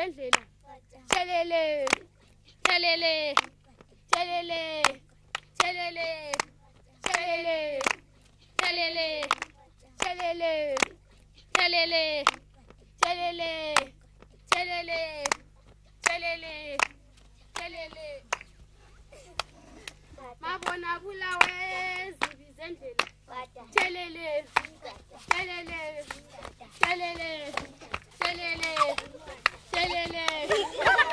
zendlela. Chelele. Chelele. Chelele. Chelele. Chelele. Chelele. Chelele. Chelele. Chelele. Chelele. Chelele. Chelele. Mabona bulawe zibizendlela. Chelele. Chelele. Chelele. Chelele. Chelele.